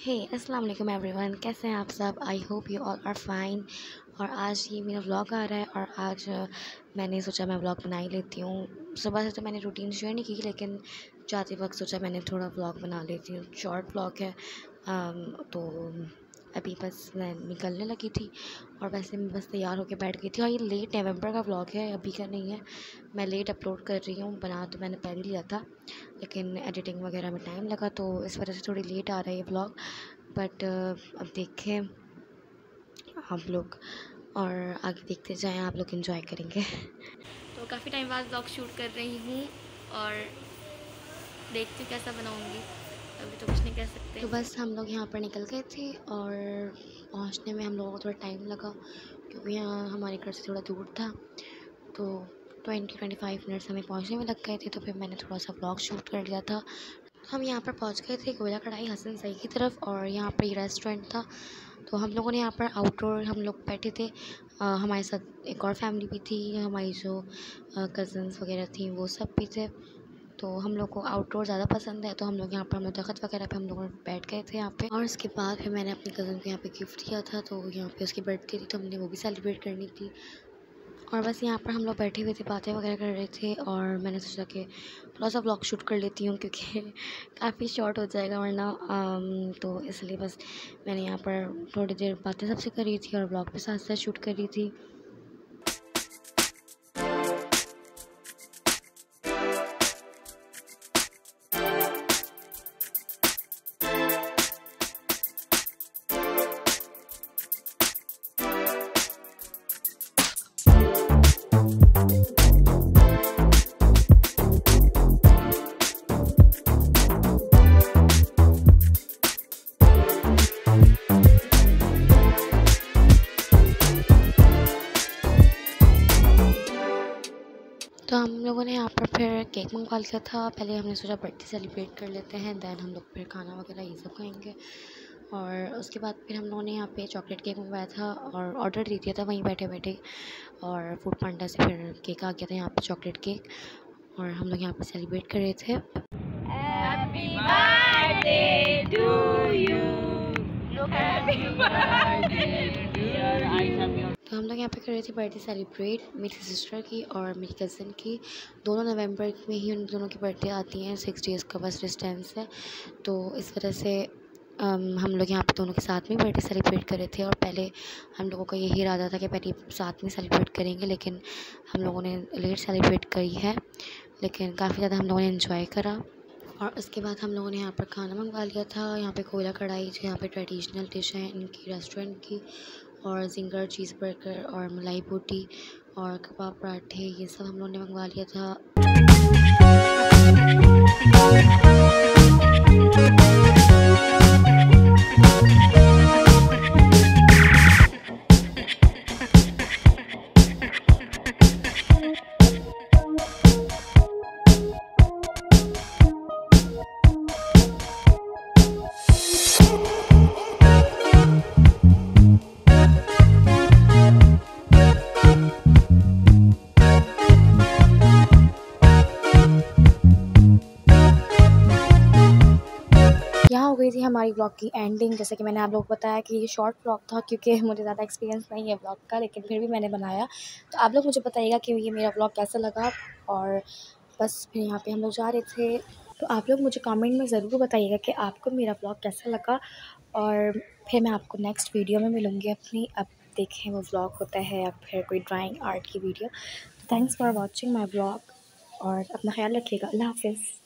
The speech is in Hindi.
हे अस्सलाम वालेकुम एवरीवन, कैसे हैं आप सब। I hope you all are fine. और आज ये मेरा व्लॉग आ रहा है और आज मैंने सोचा मैं व्लॉग बना ही लेती हूँ। सुबह से तो मैंने रूटीन शेयर नहीं की, लेकिन जाते वक्त सोचा मैंने थोड़ा व्लॉग बना लेती हूँ। शॉर्ट व्लॉग है। तो अभी बस मैं निकलने लगी थी और वैसे मैं बस तैयार होकर बैठ गई थी। और ये लेट नवंबर का व्लॉग है, अभी का नहीं है। मैं लेट अपलोड कर रही हूँ। बना तो मैंने पहले लिया था, लेकिन एडिटिंग वगैरह में टाइम लगा, तो इस वजह से थोड़ी लेट आ रहा है ये व्लॉग। बट अब देखें आप लोग, और आगे देखते जाएं, आप लोग एंजॉय करेंगे। तो काफ़ी टाइम बाद व्लॉग शूट कर रही हूँ और देखती हूँ कैसा बनाऊँगी। अभी तो कुछ नहीं कह सकते। तो बस हम लोग यहाँ पर निकल गए थे और पहुँचने में हम लोगों को थोड़ा टाइम लगा, क्योंकि यहाँ हमारे घर से थोड़ा दूर था। तो 20-25 मिनट्स हमें पहुँचने में लग गए थे। तो फिर मैंने थोड़ा सा व्लॉग शूट कर लिया था। हम यहाँ पर पहुँच गए थे गोला कढ़ाई हसन सई की तरफ, और यहाँ पर ये रेस्टोरेंट था। तो हम लोगों ने यहाँ पर आउटडोर हम लोग बैठे थे। हमारे साथ एक और फैमिली भी थी, हमारी जो कज़न्स वगैरह थी वो सब भी थे। तो हम लोग को आउटडोर ज़्यादा पसंद है, तो हम लोग यहाँ पर, हम लोग दरख्त वगैरह पे हम लोग बैठ गए थे यहाँ पे। और उसके बाद फिर मैंने अपनी कज़न को यहाँ पे गिफ्ट दिया था, तो यहाँ पे उसकी बर्थडे थी, तो हमने वो भी सेलिब्रेट करनी थी। और बस यहाँ पर हम लोग बैठे हुए थे, बातें वगैरह कर रहे थे। और मैंने सोचा कि थोड़ा सा व्लॉग शूट कर लेती हूँ, क्योंकि काफ़ी शॉर्ट हो जाएगा वरना। तो इसलिए बस मैंने यहाँ पर थोड़ी देर बातें सबसे करी थी और व्लॉग भी साथ साथ शूट कर रही थी। तो हम लोगों ने यहाँ पर फिर केक मंगवा लिया था। पहले हमने सोचा बर्थडे सेलिब्रेट कर लेते हैं, दैन हम लोग फिर खाना वगैरह ये सब खाएंगे। और उसके बाद फिर हम लोगों ने यहाँ पे चॉकलेट केक मंगवाया था और ऑर्डर दे दिया था वहीं बैठे बैठे। और फूड पांडा से फिर केक आ गया था यहाँ पे, चॉकलेट केक। और हम लोग यहाँ पे सेलिब्रेट कर रहे थे। Happy birthday to you. Happy birthday dear Aisha. तो हम लोग यहाँ पे कर रहे थे बर्थडे सेलिब्रेट, मेरी सिस्टर की और मेरी कज़न की। दोनों नवंबर में ही उन दोनों की बर्थडे आती हैं, 6 डेज़ का बस डिस्टेंस है। तो इस वजह से हम लोग यहाँ पे दोनों के साथ में बर्थडे सेलिब्रेट कर रहे थे। और पहले हम लोगों का यही इरादा था कि पहले साथ में सेलिब्रेट करेंगे, लेकिन हम लोगों ने लेट सेलिब्रेट करी है, लेकिन काफ़ी ज़्यादा हम लोगों ने इन्जॉय करा। और उसके बाद हम लोगों ने यहाँ पर खाना मंगवा लिया था। यहाँ पे कोयला कढ़ाई जो यहाँ पे ट्रेडिशनल डिश है इनकी रेस्टोरेंट की, और जिंगर चीज़ बर्गर और मलाई बोटी और कबाब पराठे, ये सब हम लोगों ने मंगवा लिया था। यहाँ हो गई थी हमारी व्लॉग की एंडिंग। जैसे कि मैंने आप लोगों को बताया कि ये शॉर्ट व्लॉग था, क्योंकि मुझे ज़्यादा एक्सपीरियंस नहीं है व्लॉग का, लेकिन फिर भी मैंने बनाया। तो आप लोग मुझे बताइएगा कि ये मेरा व्लॉग कैसा लगा। और बस फिर यहाँ पे हम लोग जा रहे थे। तो आप लोग मुझे कमेंट में ज़रूर बताइएगा कि आपको मेरा व्लॉग कैसा लगा। और फिर मैं आपको नेक्स्ट वीडियो में मिलूँगी अपनी। अब देखें वो व्लॉग होता है या फिर कोई ड्राइंग आर्ट की video. Thanks for watching my vlog और अपना ख्याल रखिएगा। अल्लाह हाफ़िज़।